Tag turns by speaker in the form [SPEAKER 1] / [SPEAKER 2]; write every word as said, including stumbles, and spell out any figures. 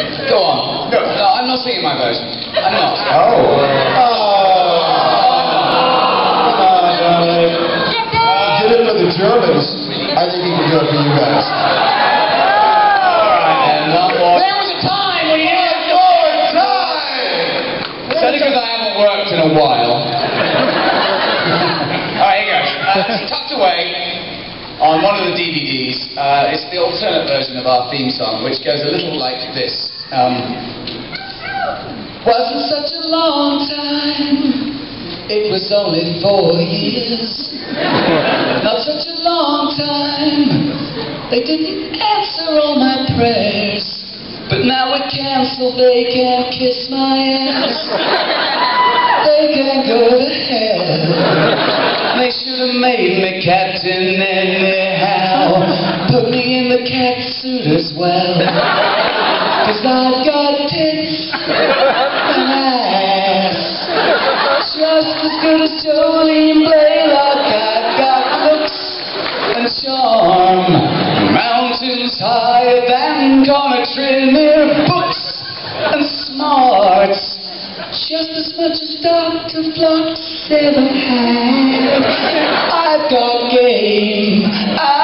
[SPEAKER 1] Go on. No. No, I'm not singing my version. I'm not.
[SPEAKER 2] Oh. Oh. Did it for the Germans. I think he can do it for you guys.
[SPEAKER 1] Alright then, one more. There was a time when you had more time! It's only because I haven't worked in a while. Alright, here goes. Uh, it's tucked away on one of the D V Ds. Uh, it's the alternate version of our theme song, which goes a little like this. Um, wasn't such a long time. It was only four years. Not such a long time. They didn't answer all my prayers. But now we're cancelled. They can't kiss my ass. They can't go to hell. They should have made me captain anyhow. Put me in the cat suit as well. Cause I've got tits and ass. Just as good as Jolene Blaylock. I've got looks and charm. Mountains higher than Conatrimere. Books and smarts. Just as much as Doctor Flox ever had. I've got game.